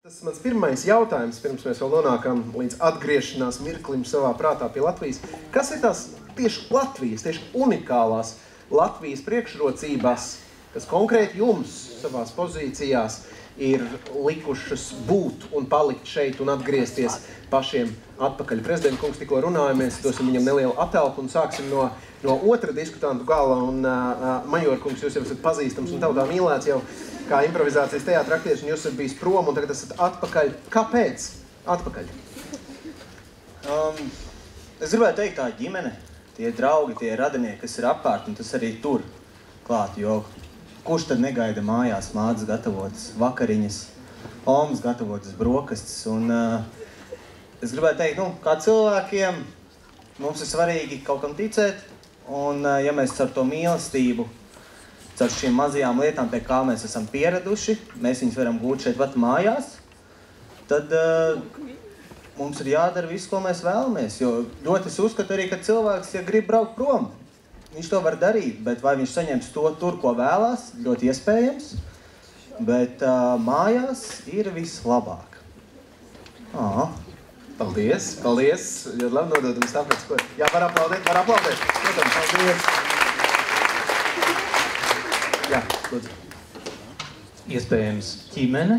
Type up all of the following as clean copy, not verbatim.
Tas mans pirmais jautājums, pirms mēs vēl nonākam līdz atgriešanās mirklim savā prātā pie Latvijas. Kas ir tās tieši Latvijas, tieši unikālās Latvijas priekšrocības, kas konkrēti jums savās pozīcijās ir likušas būt un palikt šeit un atgriezties pašiem atpakaļ? Prezidenta kungs tikko runājamies, dosim viņam nelielu atelpu un sāksim no otra diskutantu gala. Un Major kungs, jūs jau esat pazīstams un tautā mīlēts jau kā improvizācijas teātra aktieris, un jūs esat bijis prom un tagad esat atpakaļ. Kāpēc atpakaļ? Es gribētu teikt, tā ģimene, tie draugi, tie radinieki, kas ir apkārt, un tas arī tur klāt, jo kurš tad negaida mājās mātes gatavotas vakariņas, omas gatavotas brokastis, un es gribētu teikt, kā cilvēkiem mums ir svarīgi kaut kam ticēt, un ja mēs ar to mīlestību, ar šīm mazajām lietām, pie kā mēs esam pieraduši, mēs viņus varam gūt šeit pat mājās, tad mums ir jādara viss, ko mēs vēlamies, jo ļoti es uzskatu arī, ka cilvēks, ja grib braukt prom, viņš to var darīt, bet vai viņš saņems to tur, ko vēlās, ļoti iespējams, bet mājās ir vislabāk. Paldies, paldies, ļoti labi nododam tāpēc, ko... Jā, var aplaudēt. Protams, paldies. Jā, lūdzu. Iespējams ģimene,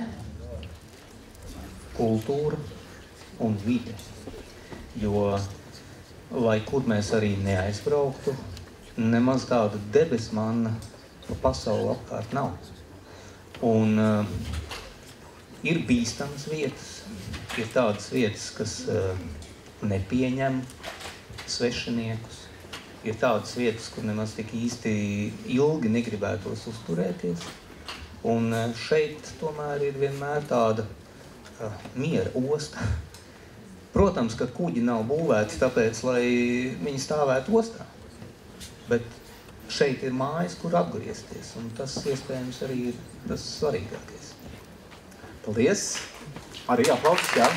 kultūra un vide. Jo, lai kur mēs arī neaizbrauktu, nemaz tāda debesmanna pa pasauli apkārt nav. Un ir bīstamas vietas, ir tādas vietas, kas nepieņem svešiniekus. Ir tādas vietas, kur nemaz tik īsti ilgi negribētos uzturēties. Un šeit tomēr ir vienmēr tāda miera osta. Protams, ka kuģi nav būvēti tāpēc, lai viņi stāvētu ostā. Bet šeit ir mājas, kur atgriezties. Un tas iespējams arī ir tas svarīgākais. Paldies! Arī aplausus, jā.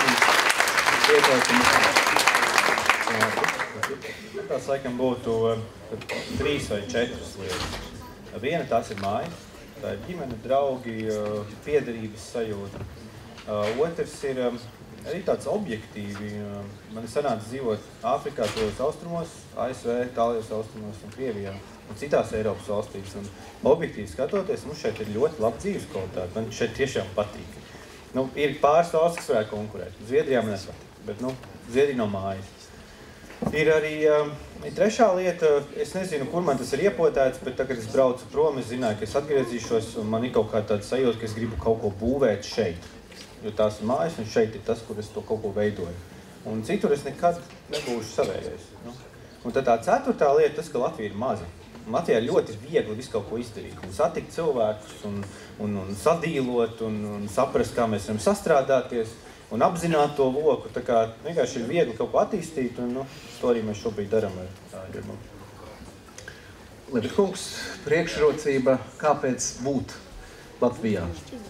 Tās laikam būtu 3 vai 4 lietas. Viena tās ir māja, tā ir ģimene, draugi, piederības sajūta. Otrs ir arī tāds objektīvi. Man ir sanācis dzīvot Āfrikā, tojos austrumos, ASV, tālajos austrumos un Krievijā un citās Eiropas valstīs. Un objektīvi skatoties, mums šeit ir ļoti laba dzīves kvalitāte. Man šeit tiešām patīk. Ir pāris valsts, kas varētu konkurēt. Zviedrijā man nepatīk, bet Zviedrija no mājas. Ir arī trešā lieta, es nezinu, kur man tas ir iepotēts, bet tagad es braucu prom, es zināju, ka es atgriezīšos, un man ir kaut kā tāda sajūta, ka es gribu kaut ko būvēt šeit. Jo tās ir mājas, un šeit ir tas, kur es to kaut ko veidoju. Un citur es nekad nebūšu savējais. Un tad tā 4. lieta, tas, ka Latvija ir maza. Latvijā ļoti viegli visu kaut ko izdarīt. Un satikt cilvēkus, un sadīlot, un saprast, kā mēs varam sastrādāties. Un apzināt to loku, tā kā vienkārši ir viegli kaut ko attīstīt, un to arī mēs šobrīd daram ar ģimu. Lebedkungs, priekšrocība, kāpēc būt Latvijā?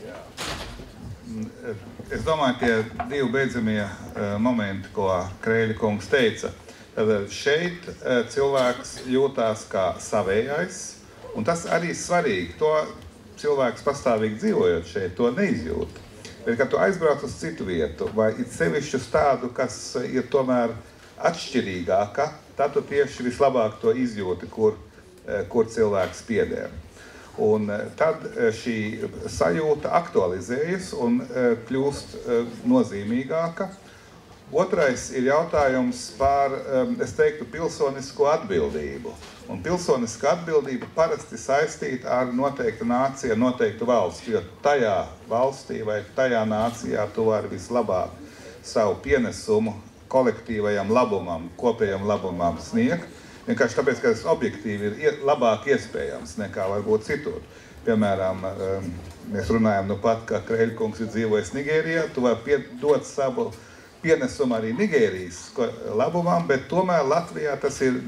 Es domāju, tie 2 beidzamie momenti, ko Kreļa kungs teica. Tad šeit cilvēks jūtās kā savējais, un tas arī svarīgi. To cilvēks pastāvīgi dzīvojot šeit, to neizjūt. Bet, kad tu aizbrauc uz citu vietu, vai it sevišķi uz tādu, kas ir tomēr atšķirīgāka, tad tu tieši vislabāk to izjūti, kur cilvēks pieder. Un tad šī sajūta aktualizējas un kļūst nozīmīgāka. Otrais ir jautājums par, es teiktu, pilsonisko atbildību. Un pilsoniska atbildība parasti saistīta ar noteiktu nāciju, noteiktu valsti, jo tajā valstī vai tajā nācijā tu vari vislabāk savu pienesumu kolektīvajam labumam, kopējam labumam sniegt. Vienkārši tāpēc, ka tas objektīvi ir labāk iespējams nekā varbūt citur. Piemēram, mēs runājam pat, ka Kreļa kungs ir dzīvojis Nigērijā, tu vari dot savu pienesumu arī Nigērijas labumam, bet tomēr Latvijā tas ir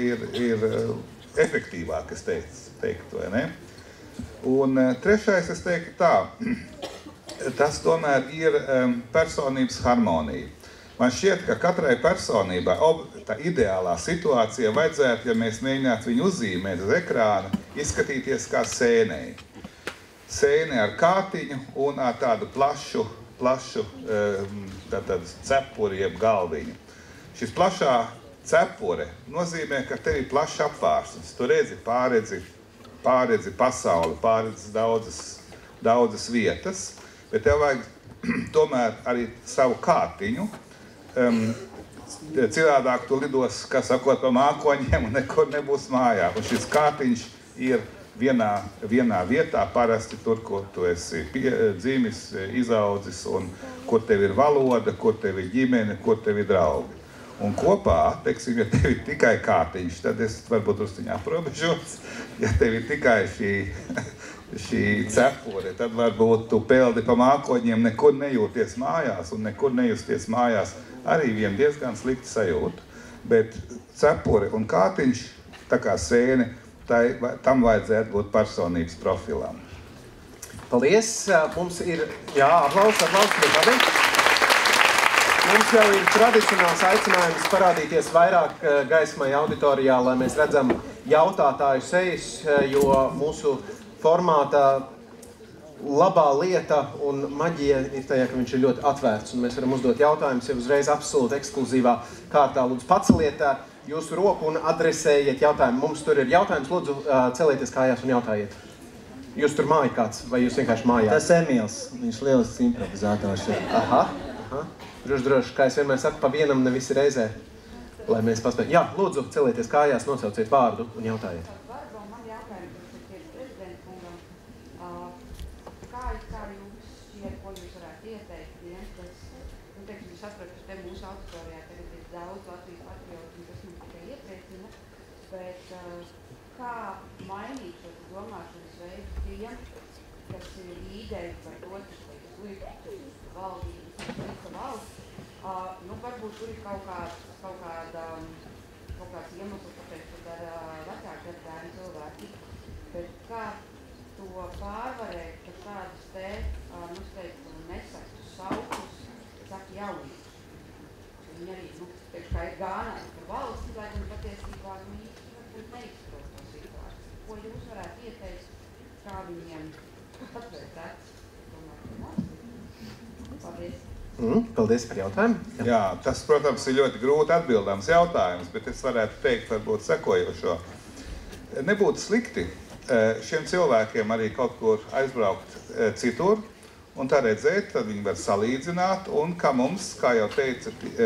efektīvāk, es teiktu, vai ne? Un trešais, es teiktu tā, tas tomēr ir personības harmonija. Man šķiet, ka katrai personībai, tā ideālā situācija vajadzētu, ja mēs mēģinātu viņu uzzīmēt uz ekrāna, izskatīties kā sēnei. Sēne ar kātiņu un ar tādu plašu plašu cepuri jeb galviņu. Šis plašā cepure nozīmē, ka tev ir plašs apvārsnes. Tu pārredzi pasauli, pārredzi daudzas vietas, bet tev vajag tomēr arī savu kārtiņu. Cilvēdāk tu lidos, kā sakot, pa mākoņiem un nekur nebūs mājā. Un šis kārtiņš ir vienā vietā, parasti tur, kur tu esi dzimis, izaudzis, un kur tev ir valoda, kur tev ir ģimene, kur tev ir draugi. Un kopā, teiksim, ja tev ir tikai kārtiņš, tad es varbūt drusciņā aprobežos. Ja tev ir tikai šī cepure, tad varbūt tu peldi pa mākoņiem, nekur nejūties mājās, un nekur nejusties mājās arī vien diezgan slikti sajūta. Bet cepure un kārtiņš, tā kā sēne, tam vajadzētu būt personības profilam. Paldies! Mums ir, aplausi priekšādē. Mums jau ir tradicionāls aicinājums parādīties vairāk gaismai auditorijā, lai mēs redzam jautātāju sejas, jo mūsu formātā labā lieta un maģija ir tajā, ka viņš ir ļoti atvērts, un mēs varam uzdot jautājumus jau uzreiz absolūti ekskluzīvā kārtā. Lūdzu, paceliet jūsu roku un adresējiet jautājumu. Mums tur ir jautājums, lūdzu, celieties kājās un jautājiet. Jūs tur māja kāds, vai jūs vienkārši mājāt? Tas Emīls, viņš lielisks improvizators ir. Aha. Droši, kā es vienmēr saku, pa vienam nevis reizē, lai mēs paspējam. Jā, lūdzu, celieties kājās, nosauciet vārdu un jautājiet. Man jautājums ir prezidenta kungam. Kā jums šķiet, ko jūs varētu ieteikt tiem, kas, teiksim, sapratu, ka te mūsu auditorijā tagad ir daudz Latvijas patriotu, kas mums tikai iepriecina, bet kā mainīt šo domāšanas veidu tiem, kas ir īdēji par to, kas liek valdības, valsts, varbūt tur ir kaut kāds iemesls, kāpēc tur ar vecāku gadbērnu cilvēki, bet kā to pārvarēt, ka šādas nesaktu saukus, saka jauniešus. Viņi arī, kā ir gānāti par valsti, lai viņi patiesībā neizprot to situāciju. Ko jūs varētu ieteikt, kā viņiem atvērt acis? Paldies! Paldies par jautājumu. Jā, tas, protams, ir ļoti grūti atbildams jautājums, bet es varētu teikt, varbūt sekojošo. Nebūtu slikti šiem cilvēkiem arī kaut kur aizbraukt citur un tā redzēt, tad viņi var salīdzināt, un kā mums, kā jau teica,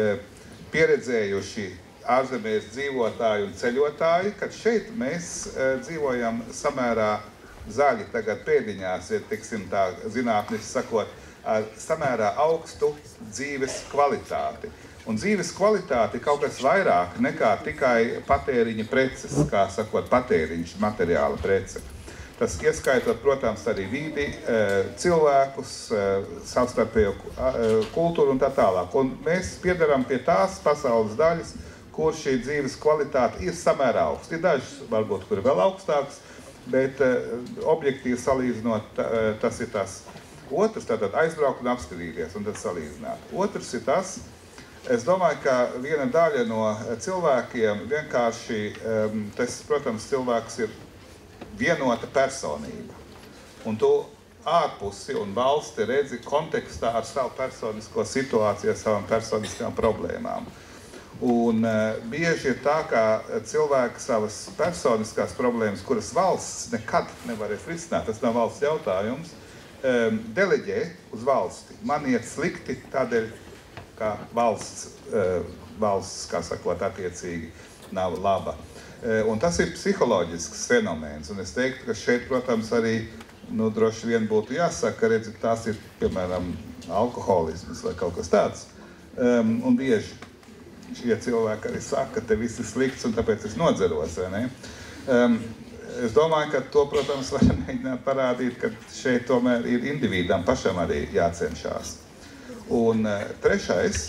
pieredzējuši ārzemēs dzīvotāji un ceļotāji, kad šeit mēs dzīvojam samērā zaļi tagad pēdiņās, ja tiksim tā zinātniski sakot, ar samērā augstu dzīves kvalitāti. Un dzīves kvalitāte ir kaut kas vairāk nekā tikai patēriņa preces, kā sakot, patēriņš, materiāla prece. Tas ieskaitot, protams, arī vidi, cilvēkus, savstarpējo kultūru un tā tālāk. Un mēs piedaram pie tās pasaules daļas, kur šī dzīves kvalitāte ir samērā augsta. Ir dažas, varbūt, kur ir vēl augstāks, bet objektīvi salīdzinot, tas ir tas. Otrs, tātad aizbraukt un apskatīties un tad salīdzināt. Otrs ir tas, es domāju, ka viena daļa no cilvēkiem vienkārši, tas, protams, cilvēks ir vienota personība. Un tu ārpusi un valsti redzi kontekstā ar savu personisko situāciju, ar savām personiskām problēmām. Un bieži ir tā, ka cilvēki savas personiskās problēmas, kuras valsts nekad nevarēs risināt, tas nav valsts jautājums, deleģē uz valsti. Man iet slikti tādēļ, ka valsts, kā sakot, attiecīgi nav laba. Un tas ir psiholoģisks fenomens. Un es teiktu, ka šeit, protams, arī droši vien būtu jāsaka, redzi, tās ir, piemēram, alkoholisms vai kaut kas tāds. Un bieži šie cilvēki arī saka, ka te viss ir slikts un tāpēc es nodzeros, vai ne? Es domāju, ka to, protams, var mēģināt parādīt, ka šeit tomēr ir individam pašam arī jācenšās. Un trešais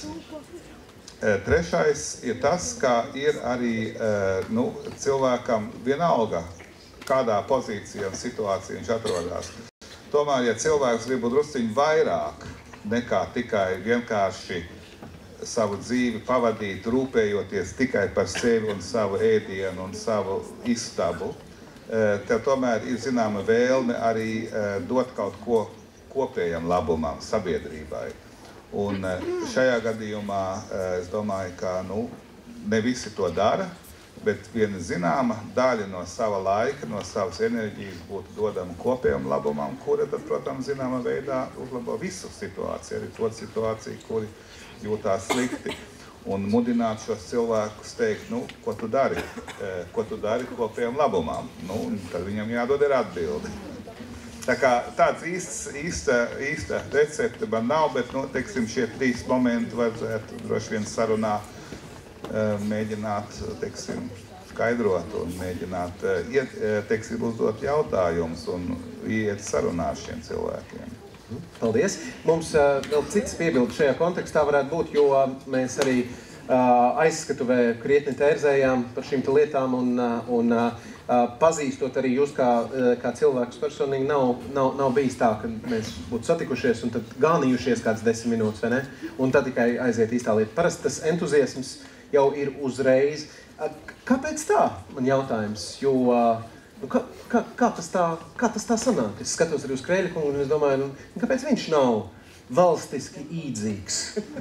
ir tas, ka ir arī cilvēkam vienalga, kādā pozīcijā un situācijā viņš atrodas. Tomēr, ja cilvēks grib būt drusciņ vairāk nekā tikai vienkārši savu dzīvi pavadīt, rūpējoties tikai par sevi un savu ēdienu un savu istabu, tev tomēr ir zināma vēlme arī dot kaut ko kopējam labumam, sabiedrībai. Un šajā gadījumā es domāju, ka ne visi to dara, bet viena zināma daļa no sava laika, no savas enerģijas būtu dodama kopējam labumam, kura tad, protams, zināmā veidā uzlabo visu situāciju, arī to situāciju, kuri jūtās slikti. Un mudināt šos cilvēkus teikt, ko tu dari? Ko tu dari kopējam labumam? Tad viņam jādod ir atbildi. Tā kā tāds īsta recepte man nav, bet, teiksim, šie 3 momenti vajadzētu droši vien sarunā mēģināt, teiksim, skaidrot un mēģināt, teiksim, uzdot jautājumus un iet sarunā ar šiem cilvēkiem. Paldies. Mums vēl cits piebildi šajā kontekstā varētu būt, jo mēs arī aizskatuvē krietni tērzējām par šīm lietām un pazīstot arī jūs kā cilvēkus personīgi nav bijis tā, ka mēs būtu satikušies un tad ganījušies kāds 10 minūtes, vai ne? Un tad tikai aiziet īstā lieta. Parasti tas entuziasms jau ir uzreiz. Kāpēc tā? Man jautājums, jo kā tas tā sanāk? Es skatos arī uz Kreļa kungu un es domāju, kāpēc viņš nav valstiski īdzīgs?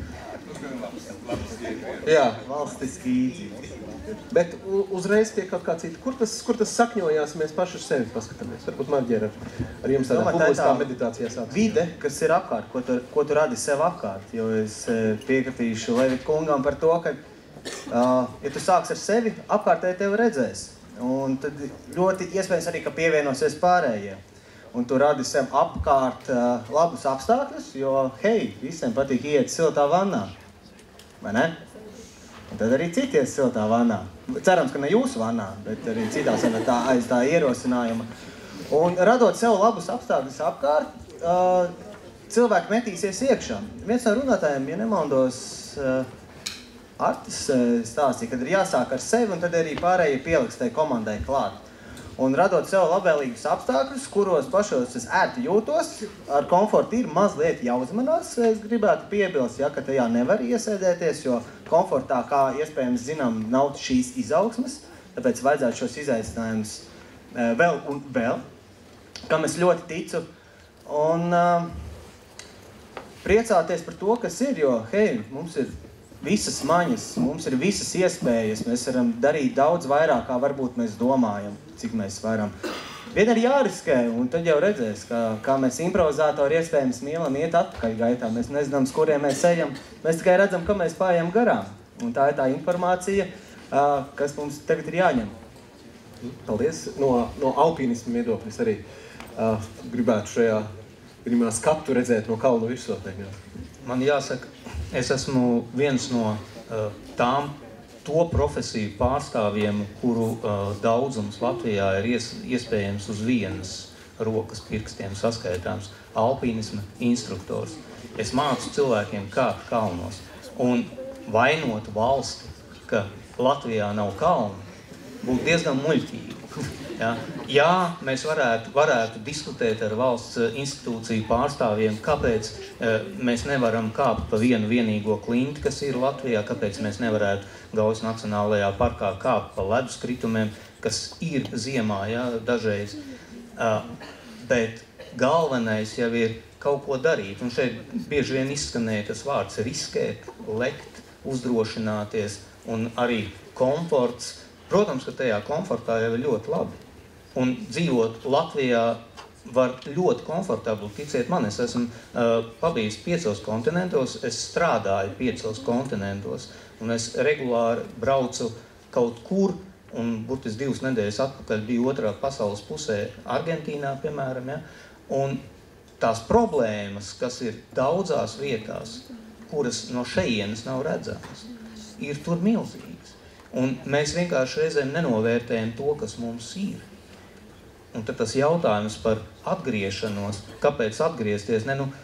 Jā, valstiski īdzīgs. Bet uzreiz pie kaut kā cita. Kur tas sakņojās, mēs paši uz sevi paskatāmies? Varbūt Marģera ar jums tādā publiskā meditācijā sāks. Vide, kas ir apkārt, ko tu radi sev apkārt. Jo es piekritīšu Levita kungam par to, ka, ja tu sāks ar sevi, apkārtēji tevi redzēs. Un tad ļoti iespējams arī, ka pievienosies pārējiem. Un tu radi sev apkārt labus apstākļus, jo, hei, visiem patīk iet siltā vannā. Vai ne? Un tad arī citi iet siltā vannā. Cerams, ka ne jūsu vannā, bet arī citās aiz tā ierosinājuma. Un radot sev labus apstākļus apkārt, cilvēki metīsies iekšā. Viens no runātājiem, ja nemaldos, Artis stāstīja, kad ir jāsāk ar sevi, un tad arī pārējie pieliks tai komandai klāt. Un radot sev labvēlīgus apstākļus, kuros pašos es ērti jūtos, ar komfortu ir mazliet jāuzmanās. Es gribētu piebilst, ka tajā nevar iesēdēties, jo komfortā, kā iespējams zinām, nav šīs izaugsmes, tāpēc vajadzētu šos izaicinājumus vēl un vēl, kam es ļoti ticu. Un priecāties par to, kas ir, jo, hei, mums ir visas maņas, mums ir visas iespējas, mēs varam darīt daudz vairāk, kā varbūt mēs domājam, cik mēs varam. Vien ir jāriskē, un tad jau redzēs, kā mēs improvizātori iespējams mīlam iet atpakaļ gaitā. Mēs nezinām, uz kuriem mēs ejam, mēs tikai redzam, ka mēs pājam garām. Un tā ir tā informācija, kas mums tagad ir jāņem. Paldies. No alpīnismu viedokļa arī gribētu šajā pirmā skatu redzēt no kalnu virsotnē. Man jāsaka, es esmu viens no to profesiju pārstāvjiem, kuru daudzums Latvijā ir iespējams uz vienas rokas pirkstiem saskaitāms. Alpīnisma instruktors. Es mācu cilvēkiem kāpt kalnos. Un vainot valsti, ka Latvijā nav kalnu, būtu diezgan muļķīgi. Jā, mēs varētu diskutēt ar valsts institūciju pārstāvjiem, kāpēc mēs nevaram kāpt pa vienu vienīgo klinti, kas ir Latvijā, kāpēc mēs nevarētu Gaujas Nacionālajā parkā kāpt pa leduskritumiem, kas ir ziemā, dažreiz. Bet galvenais jau ir kaut ko darīt. Un šeit bieži vien izskanēja tas vārds riskēt, lekt, uzdrošināties un arī komforts. Protams, ka tajā komfortā jau ir ļoti labi. Un dzīvot Latvijā var ļoti komfortabli, ticiet man, es esmu pabijis 5 kontinentos, es strādāju 5 kontinentos, un es regulāri braucu kaut kur, un burtiski 2 nedēļas atpakaļ biju otrā pasaules pusē, Argentīnā, piemēram, un tās problēmas, kas ir daudzās vietās, kuras no šejienes nav redzamas, ir tur milzīgas. Un mēs vienkārši reizēm nenovērtējam to, kas mums ir. Un tad tas jautājums par atgriešanos, kāpēc atgriezties,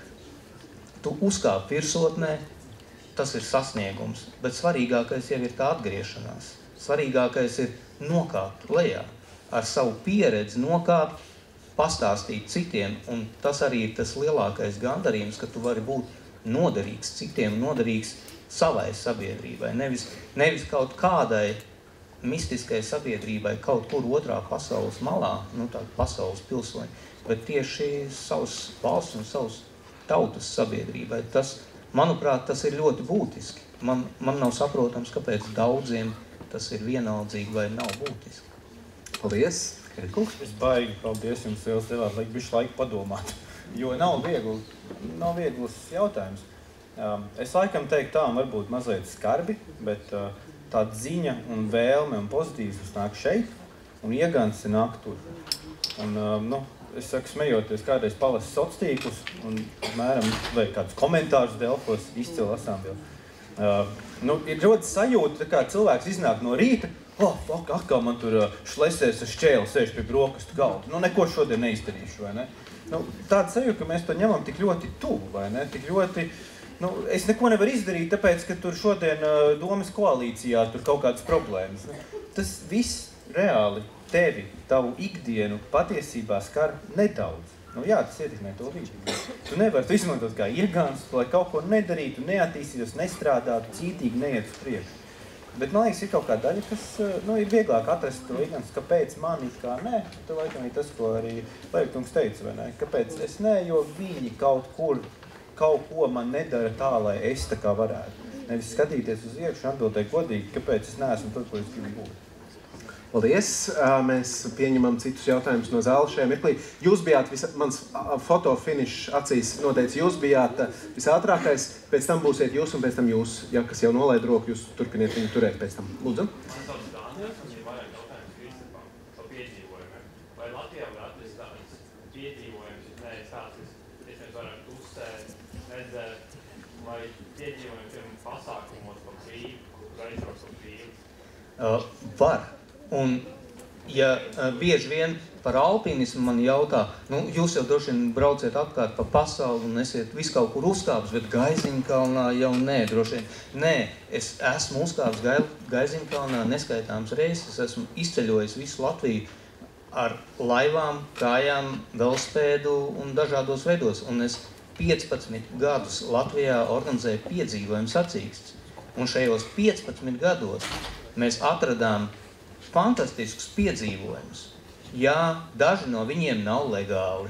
tu uzkāp virsotnē, tas ir sasniegums, bet svarīgākais jau ir tā atgriešanās. Svarīgākais ir nokāpt lejā, ar savu pieredzi nokāpt, pastāstīt citiem, un tas arī ir tas lielākais gandarījums, ka tu vari būt noderīgs citiem, noderīgs savai sabiedrībai, nevis kaut kādai mistiskai sabiedrībai kaut kur otrā pasaules malā, nu tā pasaules pilsoņi, bet tieši savas valsts un savas tautas sabiedrībai. Tas, manuprāt, tas ir ļoti būtiski. Man nav saprotams, kāpēc daudziem tas ir vienaldzīgi vai nav būtiski. Paldies! Kungs. Es baigi, paldies jums liels devāt, lai bišķi laiku padomāt, jo nav viegls jautājums. Es laikam teiktu tā, varbūt mazliet skarbi, bet tāda ziņa un vēlme un pozitīvs nāk šeit, un iegans nāk tur. Un, es saku, smejoties, kādreiz palasu sociālos un, mēram, vai kādus komentārus Delfos, izcili lasām vēl. Ir ļoti sajūta, kā cilvēks iznāk no rīta, atkal man tur šlesēs ar šķēli sēž pie brokastu galda. Neko šodien neizdarīšu, vai ne? Tāda sajūta, ka mēs to ņemam tik ļoti tuvu, vai ne? Tik ļoti, es neko nevaru izdarīt, tāpēc, ka tur šodien domas koalīcijā tur kaut kādas problēmas. Tas viss reāli tevi, tavu ikdienu patiesībā skar nedaudz. Jā, tas ietekmē to vidi. Tu nevari to izmantot kā iegāns, lai kaut ko nedarītu, neattīstītos, nestrādātu, cītīgi neiet uz priekšu. Bet, man liekas, ir kaut kā daļa, kas ir vieglāk atrast to iegāns, kāpēc man it kā nē. Tu laikam ir tas, ko arī Leivtungs teica, vai ne? Kāpēc es nē, jo viņi kaut ko man nedara tā, lai es tā kā varētu. Nevis skatīties uz iekšu un atbildēt godīgi, kāpēc es neesmu tur, ko es gribu būt. Paldies! Mēs pieņemam citus jautājumus no zāles šajā mirklī. Jūs bijāt, mans fotofinišs acīs noteica, jūs bijāt visātrākais, pēc tam būsiet jūs un pēc tam jūs, kas jau nolaid roku, jūs turpiniet viņu turēt pēc tam. Lūdzu. Man sauc Dāniels, un ir vairāk jautājums Kristapam par piedzīvojumiem. Vai Latvijā var atrast tāds piedzīvojums, es vairāk uzsēt, redzēt, vai piedzīvojumi pasākumos pa brīvu, kur aizbrauc pa brīvu? Var. Un, ja bieži vien par alpinismu man jautā, jūs jau droši vien brauciet apkārt pa pasauli un esiet visu kaut kur uzkāpis, bet Gaiziņkalnā jau nē, droši vien. Nē, es esmu uzkāpis Gaiziņkalnā neskaitāms reizes, es esmu izceļojis visu Latviju ar laivām, kājām, velospēdu un dažādos veidos. Un es 15 gadus Latvijā organizēju piedzīvojumu sacīkstes. Un šajos 15 gados mēs atradām fantastiskus piedzīvojumus. Jā, daži no viņiem nav legāli.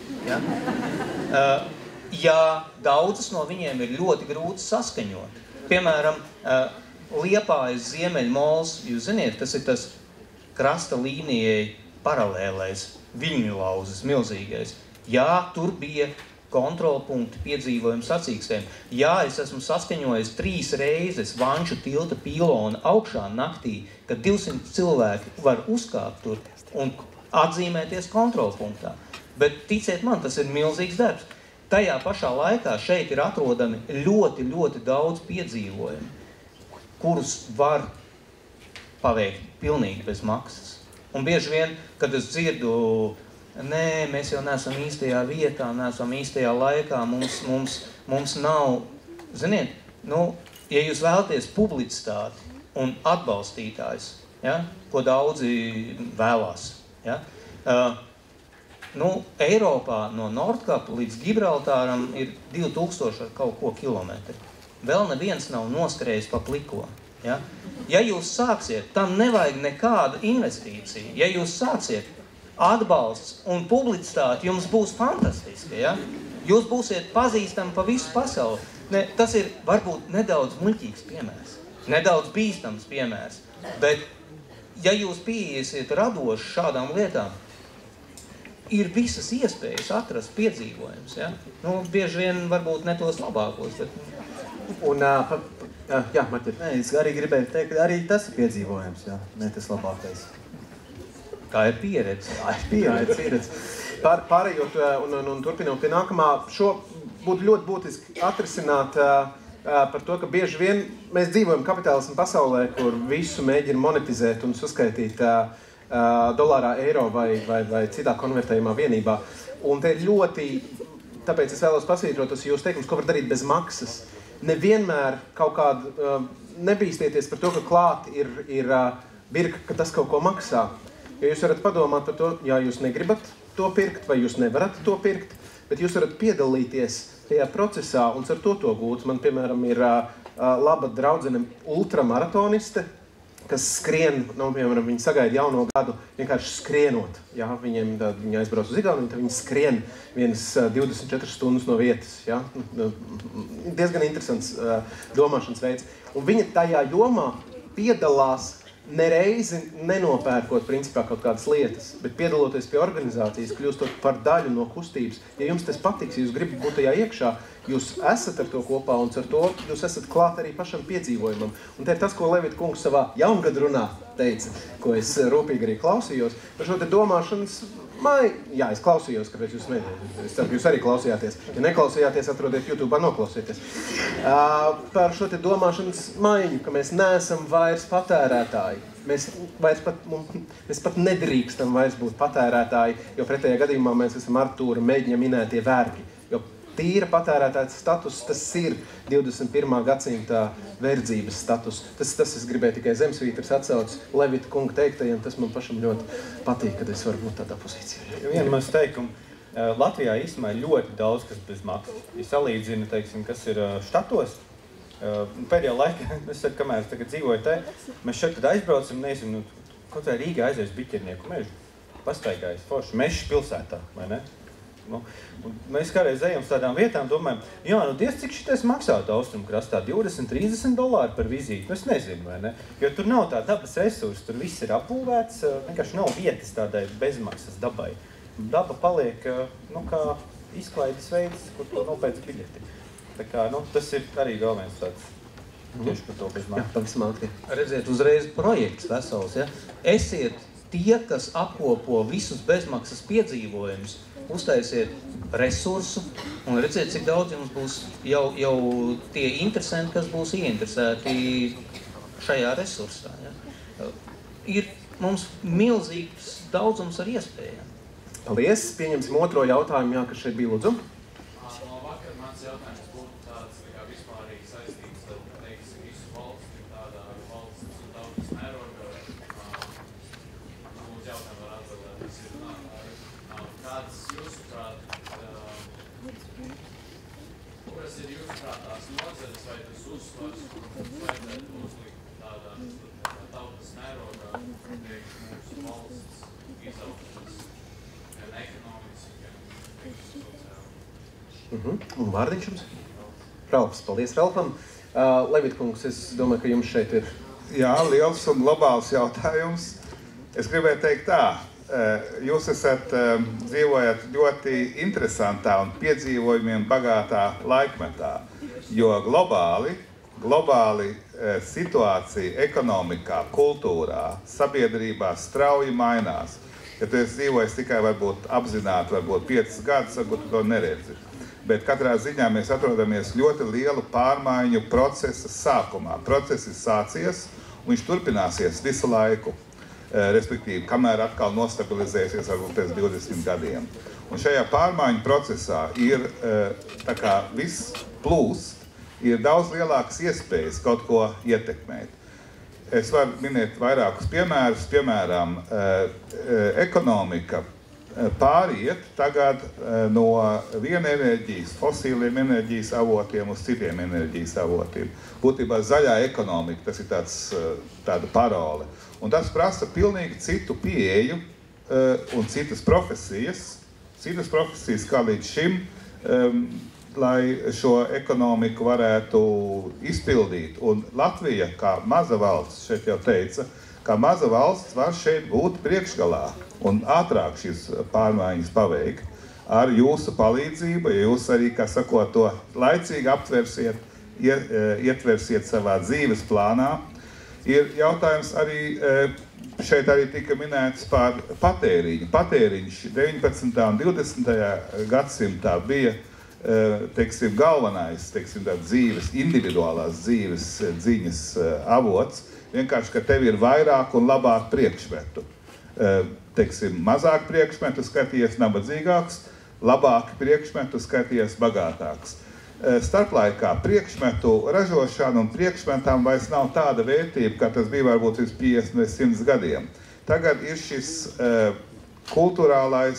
Jā, daudzas no viņiem ir ļoti grūti saskaņot. Piemēram, Liepājas Ziemeļmols, jūs ziniet, tas ir tas krasta līnijai paralēlais viļņulauzes milzīgais. Jā, tur bija kontrolpunkti piedzīvojumu sacīkstēm. Jā, es esmu saskaņojis 3 reizes Vanču tilta pīlona augšā naktī, kad 200 cilvēki var uzkāpt tur un atzīmēties kontrolpunktā. Bet ticiet man, tas ir milzīgs darbs. Tajā pašā laikā šeit ir atrodami ļoti, ļoti daudz piedzīvojumu, kurus var paveikt pilnīgi bez maksas. Un bieži vien, kad es dzirdu, nē, mēs jau neesam īstajā vietā, neesam īstajā laikā, mums nav, ziniet, ja jūs vēlaties publicitāti un atbalstītājs, ko daudzi vēlās, Eiropā no Nordkapa līdz Gibraltāram ir 2000 ar kaut ko kilometri. Vēl neviens nav noskrējis pa pliko. Ja jūs sāksiet, tam nevajag nekāda investīcija. Ja jūs sāksiet, atbalsts un publicitāte jums būs fantastiski, Jūs būsiet pazīstami pa visu pasauli. Tas ir varbūt nedaudz muļķīgs piemērs, nedaudz bīstams piemērs, bet ja jūs pieiesiet radoši šādām lietām, ir visas iespējas atrast piedzīvojumus, bieži vien varbūt ne tos labākos, bet... Un, Maķer. Nē, es arī gribēju teikt, ka arī tas ir piedzīvojums, ne tas labākais. Tā ir pieredze. Pārējot un turpinot pie nākamā, šo būtu ļoti būtiski atrisināt par to, ka bieži vien mēs dzīvojam kapitālismu pasaulē, kur visu mēģina monetizēt un saskaitīt dolārā, eiro vai citā konvertējumā vienībā. Un te ir ļoti, tāpēc es vēlos pasvītrot tas jūsu teikums, ko var darīt bez maksas. Nevienmēr kaut kādu nebīstieties par to, ka klāt ir birka, ka tas kaut ko maksā. Jo jūs varat padomāt par to, ja jūs negribat to pirkt, vai jūs nevarat to pirkt, bet jūs varat piedalīties tajā procesā un ar to gūt. Man, piemēram, ir laba draudzene ultramaratoniste, kas skrien, piemēram, viņi sagaida jauno gadu vienkārši skrienot. Jā, viņi aizbrauc uz Igauniju, tad viņi skrien vienas 24 stundas no vietas. Jā. Diezgan interesants domāšanas veids. Un viņi tajā jomā piedalās nereizi nenopērkot principā kaut kādas lietas, bet piedaloties pie organizācijas, kļūstot par daļu no kustības. Ja jums tas patiks, ja jūs gribat būt tajā iekšā, jūs esat ar to kopā un ar to jūs esat klāt arī pašam piedzīvojumam. Un te ir tas, ko Levita kungs savā jaungadrunā teica, ko es rūpīgi arī klausījos, par šo te domāšanas maiņu. Jā, es klausījos, kāpēc jūs mēģināt. Es ceru, ka jūs arī klausījāties. Ja neklausījāties, atrodiet YouTube'ā noklausieties. Par šo te domāšanas maiņu, ka mēs neesam vairs patērētāji. Mēs pat nedrīkstam vairs būt patērētāji, jo pretējā gadījumā mēs esam Artūra Mēģņa minētie vergi. Jo tīra patērētāja status, tas ir 21. gadsimta verdzības status. Tas es gribēju tikai zemsvītras atsauc Levita kunga teiktajiem, tas man pašam ļoti patīk, kad es varu būt tādā pozīcijā. Vienu mēs teikumu, Latvijā īstenībā ir ļoti daudz, kas bez maksas. Ja salīdzina, teiksim, kas ir štatos, pēdējā laikā, kamēr es tagad dzīvoju te, mēs šeit, kad aizbraucam, nezinu, kaut vai Rīgā aizies biķernieku mežu, pastaigājas forši, mežs pilsētā, vai ne? Mēs kādreiz ejam uz tādām vietām, domājam, jā, diez cik šitais maksātu austrumkrastā, $20-30 par vizīti, es nezinu, vai ne? Jo tur nav tā dabas resursi, tur viss ir apbūvēts, vienkārši nav vietas tādai bezmaksas dabai. Daba paliek, kā izklaides veids, kur to nopēc biļeti. Tā kā, tas ir arī galvenais tāds tieši par to bezmaksas. Jā, pavisam ātri. Redziet, uzreiz projekts vesels, ja? Esiet tie, kas apkopo visus bezmaksas piedzīvojumus, uztaisiet resursu un redziet, cik daudz jums būs jau tie interesanti, kas būs ieinteresēti šajā resursā. Ja? Ir mums milzīgs daudzums ar iespējām. Paldies! Pieņemsim otro jautājumu, jā, kas šeit bija lūdzu. Vakar mans jautājums būtu tāds, kā vispārīgi saistības, teiksim, visu valsts, tādā valsts un tautas mērogā. Lūdzu jautājumu var atbildēt, kas ir kāds jūsuprāt, kuras ir jūsuprāt tās nozares vai tas uzsvars, kurus vajadzētu uzlikt tādā tautas mērogā, mūsu valsts izaugšanas, gan ekonomiski, gan sociāli. Un vārdiņš jums? Ralfs, paldies Ralfam. Levita kungs, es domāju, ka jums šeit ir. Jā, liels un globāls jautājums. Es gribēju teikt tā. Jūs dzīvojat ļoti interesantā un piedzīvojumiem bagātā laikmetā, jo globāli situācija ekonomikā, kultūrā, sabiedrībā strauji mainās. Ja tu esi dzīvojis tikai varbūt apzināti, varbūt 5 gadus, varbūt tu to neredzi. Bet katrā ziņā mēs atrodamies ļoti lielu pārmaiņu procesa sākumā. Process ir sācies un viņš turpināsies visu laiku. Respektīvi, kamēr atkal nostabilizēsies varbūt pēc 20 gadiem. Un šajā pārmaiņu procesā ir, tā kā viss plūst, ir daudz lielākas iespējas kaut ko ietekmēt. Es varu minēt vairākus piemērus, piemēram, ekonomika pāriet tagad no viena enerģijas, fosīliem enerģijas avotiem uz citiem enerģijas avotiem. Būtībā zaļā ekonomika, tas ir tāda parole. Un tas prasa pilnīgi citu pieeju un citas profesijas kā līdz šim, lai šo ekonomiku varētu izpildīt. Un Latvija, kā maza valsts, šeit jau teica, kā maza valsts var šeit būt priekšgalā un ātrāk šīs pārmaiņas paveikt ar jūsu palīdzību, ja jūs arī, kā sakot, to laicīgi aptversiet, ietversiet savā dzīves plānā. Ir jautājums arī, šeit arī tika minēts par patēriņu. Patēriņš 19. un 20. gadsimtā bija, teiksim, galvenais, teiksim, dzīves, individuālās dzīves dziņas avots. Vienkārši, ka tev ir vairāk un labāk priekšmetu. Teiksim, mazāk priekšmetu skaties nabadzīgāks, labāk priekšmetu skaties bagātāks. Starplaikā priekšmetu ražošana un priekšmetām vairs nav tāda vērtība, kā tas bija varbūt pirms 50 vai 100 gadiem. Tagad ir šis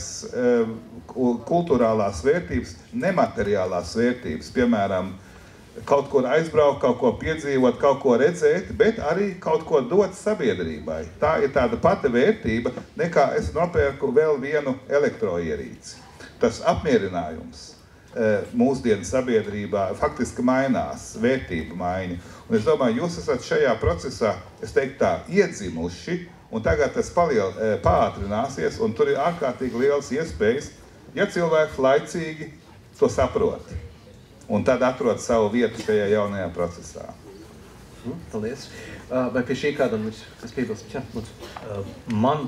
kultūrālās vērtības, nemateriālās vērtības, piemēram, kaut kur aizbraukt, kaut ko piedzīvot, kaut ko redzēt, bet arī kaut ko dot sabiedrībai. Tā ir tāda pati vērtība, nekā es nopērku vēl vienu elektroierīci. Tas apmierinājums mūsdienu sabiedrībā faktiski mainās, vērtība maiņa. Un es domāju, jūs esat šajā procesā, es teiktu tā, iedzimuši, un tagad tas paātrināsies, un tur ir ārkārtīgi liels iespējas, ja cilvēks laicīgi to saprot. Un tad atrod savu vietu šajā jaunajā procesā. Paldies. Vai pie šī kādam ir kas piebilst? Jā, man,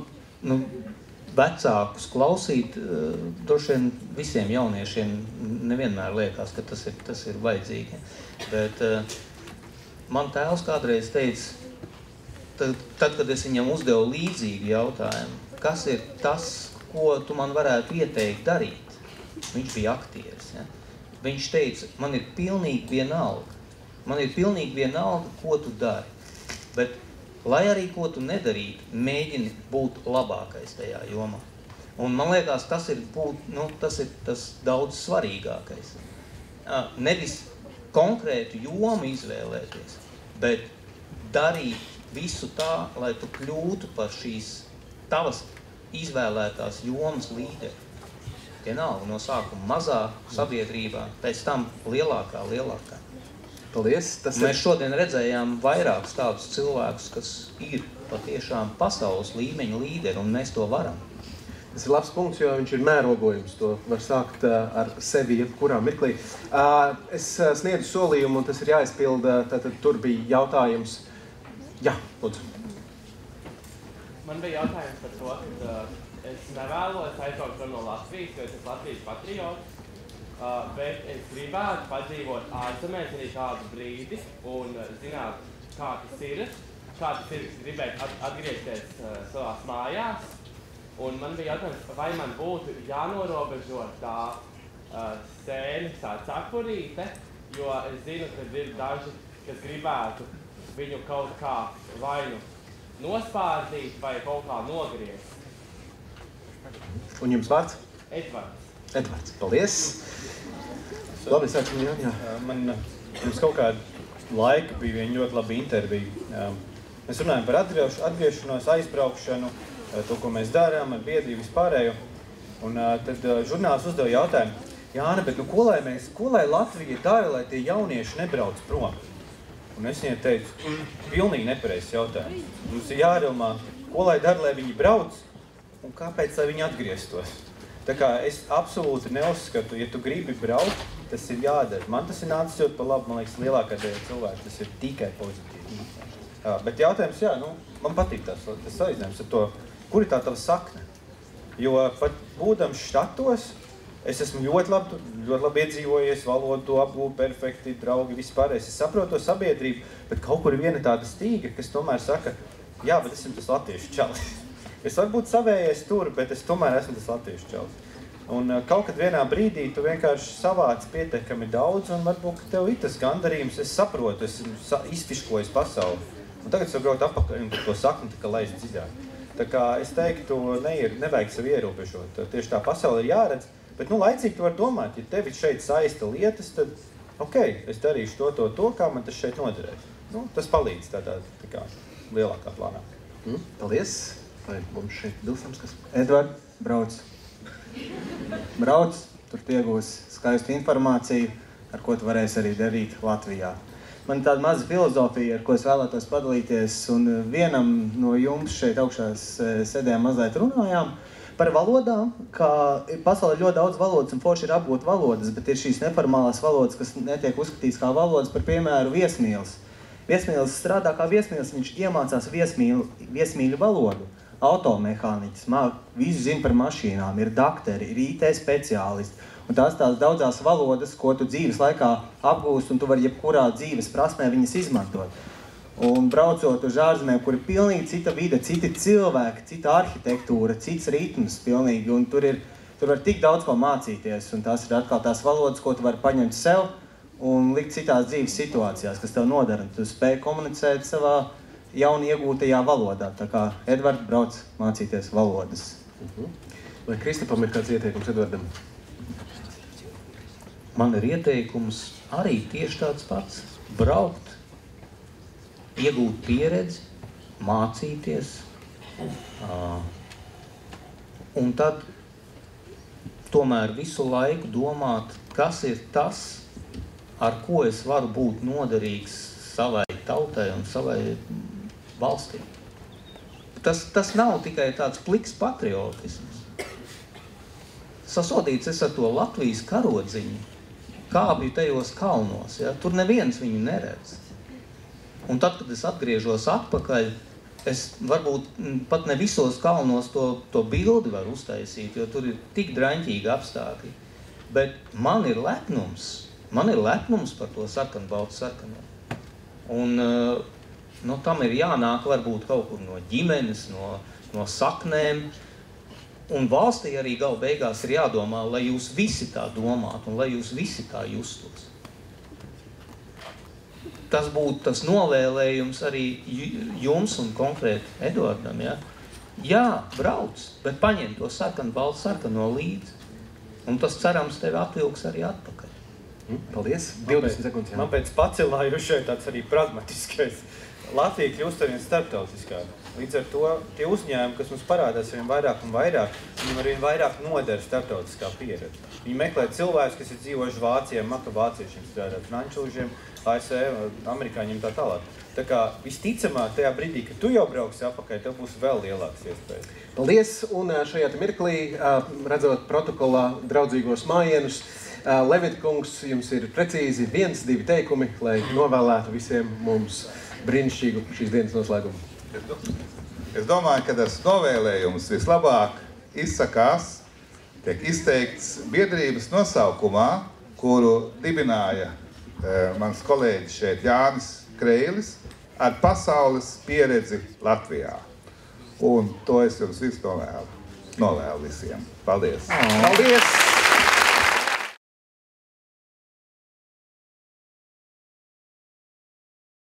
vecākus klausīt, droši vien visiem jauniešiem nevienmēr liekas, ka tas ir vajadzīgi. Bet man tēvs kādreiz teica, tad, kad es viņam uzdevu līdzīgu jautājumu, kas ir tas, ko tu man varētu ieteikt darīt? Viņš bija aktieris, ja? Viņš teica, man ir pilnīgi vienalga. Man ir pilnīgi vienalga, ko tu dari. Bet, lai arī ko tu nedarītu, mēģini būt labākais tajā jomā. Un man liekas, tas ir tas daudz svarīgākais. Nevis konkrētu jomu izvēlēties, bet darīt visu tā, lai tu kļūtu par šīs tavas izvēlētās jomas līderi. Vienalga no sākuma mazā sabiedrībā, pēc tam lielākā. Paldies. Mēs šodien redzējām vairākus tādus cilvēkus, kas ir patiešām pasaules līmeņa līderi, un mēs to varam. Tas ir labs punkts, jo viņš ir mērogojums. To var sākt ar sevi jebkurā mirklī. Es sniedzu solījumu, un tas ir jāizpilda. Tātad tur bija jautājums. Jā, lūdzu. Man bija jautājums par to, ka es nevēlos aizbraukt no Latvijas, jo es esmu Latvijas patriots, bet es gribētu padzīvot ārzemēs arī kādu brīdi un zināt, kā tas ir gribēt atgriezties savās mājās. Un man bija jautājums, vai man būtu jānorobežo tā sēne, tā cepurīte, jo es zinu, ka ir daži, kas gribētu viņu kaut kā vai nu nospārdīt vai kaut kā nogriezt. Un jums vārds? Edvards. Paldies. Labi, sāksim, jā. Man pirms kaut kādu laiku bija viena ļoti laba intervija. Mēs runājam par atgriešanos, aizbraukšanu, to, ko mēs darām, ar biedrību vispārējo. Un tad žurnāls uzdeva jautājumu, Jāne, bet ko lai Latvija dara, lai tie jaunieši nebrauc prom? Un es viņai teicu, pilnīgi nepareizs jautājums. Mums ir jārunā, ko lai dara, lai viņi brauc, un kāpēc, lai viņi atgrieztos. Tā kā es absolūti neuzskatu, ja tu gribi braukt, tas ir jādara. Man tas ir nācis ļoti par labu, man liekas, lielākā daļa cilvēku, tas ir tikai pozitīvi. Bet jautājums, jā, man patīk tas salīdzinājums ar to, kur ir tā tava sakne. Jo pat būdams štatos, es esmu ļoti labi iedzīvojies, valodu apgūvu perfekti, draugi, vispārējais. Es saprotu to sabiedrību, bet kaut kur ir viena tāda stīga, kas tomēr saka, jā, bet esmu tas latviešu čalis. Es varu būt savējais tur, bet es tomēr esmu tas latviešu čalis. Un kaut kad vienā brīdī tu vienkārši savāc pietiekami daudz, un varbūt tev ir tas gandarījums, es saprotu, es izfiškoju pasauli. Un tagad es varu braukt apakaļ un to sakni tā kā laist dziļāk. Tā kā es teiktu, nevajag sevi ierobežot. Tieši tā pasaule ir jāredz, bet laicīgi tu var domāt, ja tevi šeit saista lietas, tad ok, es darīšu to, kā man tas šeit noderēs. Tas palīdz tādā kā lielākā plānā. Paldies. Vai mums šeit bilstams kas? Edvard, brauc, tur iegūs skaistu informāciju, ar ko tu varēsi arī darīt Latvijā. Man ir tāda maza filozofija, ar ko es vēlētos padalīties, un vienam no jums šeit augšās sēdējām mazliet runājām par valodām, ka pasaulē ļoti daudz valodas un forši ir apgūt valodas, bet ir šīs neformālās valodas, kas netiek uzskatīts kā valodas, par piemēru viesmīlis. Viesmīlis strādā kā viesmīlis, viņš iemācās viesmīļu valodu. Automehāniķis, visu zina par mašīnām, ir dakteri, ir IT speciālisti. Un tās daudzās valodas, ko tu dzīves laikā apgūst, un tu vari jebkurā dzīves prasmē viņas izmantot. Un braucot uz ārzemēm, kur ir pilnīgi cita vide, citi cilvēki, cita arhitektūra, cits ritms pilnīgi, un tur var tik daudz ko mācīties, un tās ir atkal tās valodas, ko tu vari paņemt sev un likt citās dzīves situācijās, kas tev nodara. Tu spēj komunicēt savā jauni iegūtajā valodā. Tā kā Edvards brauc mācīties valodas. Vai Kristapam ir kāds ieteikums Edvardam? Man ir ieteikums arī tieši tāds pats. Braukt, iegūt pieredzi, mācīties, un tad tomēr visu laiku domāt, kas ir tas, ar ko es varu būt noderīgs savai tautai un savai valstī. Tas nav tikai tāds pliks patriotisms. Sasodīts es ar to Latvijas karodziņu, kāpju tajos kalnos, ja? Tur neviens viņu neredz. Un tad, kad es atgriežos atpakaļ, es varbūt pat ne visos kalnos to bildi var uztaisīt, jo tur ir tik draņķīgi apstākļi. Bet man ir lepnums par to sarkanbaltu sarkano. Un tam ir jānāk varbūt kaut kur no ģimenes, no saknēm. Un valstī arī gala beigās ir jādomā, lai jūs visi tā domātu un lai jūs visi tā justos. Tas būtu tas novēlējums arī jums un konkrēti Eduardam, ja? Jā, brauc, bet paņem to sarkanbaltu sarkano līdzi. Un tas cerams tevi atvilks arī atpakaļ. Paldies. 20 sekundes. Man pēc pacelājušai tāds arī pragmatiskais. Latvija kļūst arvien starptautiskāk. Līdz ar to tie uzņēmumi, kas mums parādās arvien vairāk un vairāk, viņiem arvien vairāk noder starptautiskā pieredze. Viņi meklē cilvēkus, kas ir dzīvojuši Vācijā, maka vāciešiem strādāt, frančūžiem, ASV, amerikāņiem tā tālāk. Tā kā visticamāk tajā brīdī, kad tu jau brauksi apakaļ, tev būs vēl lielāks iespējas. Paldies, un šajā mirklī, redzot protokolā draudzīgos mājienus, Levita kungs, jums ir precīzi 1-2 teikumi, lai novēlētu visiem mums brīnišķīgu šīs dienas noslēgumu. Es domāju, ka tas novēlējums vislabāk izsakās, tiek izteikts biedrības nosaukumā, kuru dibināja mans kolēģis šeit Jānis Kreilis ar pasaules pieredzi Latvijā. Un to es jums visu novēlu visiem. Paldies! Paldies!